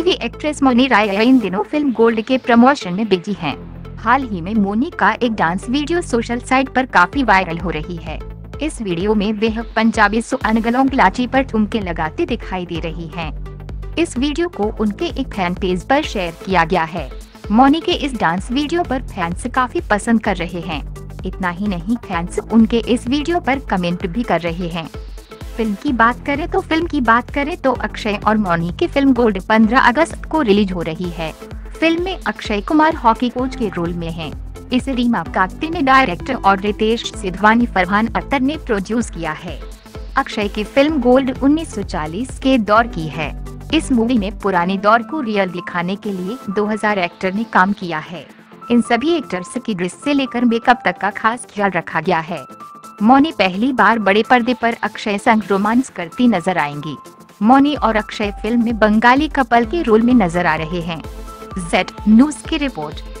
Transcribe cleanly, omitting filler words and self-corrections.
TV actress Mouni Roy इन दिनों film Gold के प्रमोशन में बिजी हैं। हाल ही में मोनी का एक डांस वीडियो सोशल साइट पर काफी वायरल हो रही है। इस वीडियो में वह पंजाबी सॉन्ग लॉन्ग लाची पर ठुमके लगाती दिखाई दे रही हैं। इस वीडियो को उनके एक फैन पेज पर शेयर किया गया है। मौनी के इस डांस वीडियो पर फैंस काफी पसंद कर रहे हैं। इतना ही नहीं, फैंस उनके इस वीडियो पर कमेंट भी कर रहे हैं। फिल्म की बात करें तो अक्षय और मौनी की फिल्म गोल्ड 15 अगस्त को रिलीज हो रही है। फिल्म में अक्षय कुमार हॉकी कोच के रोल में हैं। इसे रीमा काकती ने डायरेक्टर और रितेश सिधवानी-फरहान अख्तर ने प्रोड्यूस किया है। अक्षय की फिल्म गोल्ड 1940 के दौर की है। इस मूवी में पुराने दौर को रियल दिखाने के लिए 2000 एक्टर ने काम किया है। इन सभी एक्टर्स की ड्रेस से लेकर मेकअप तक का खास ख्याल रखा गया है। मौनी पहली बार बड़े पर्दे पर अक्षय संग रोमांस करती नजर आएंगी। मौनी और अक्षय फिल्म में बंगाली कपल के रोल में नजर आ रहे हैं। Z न्यूज़ की रिपोर्ट।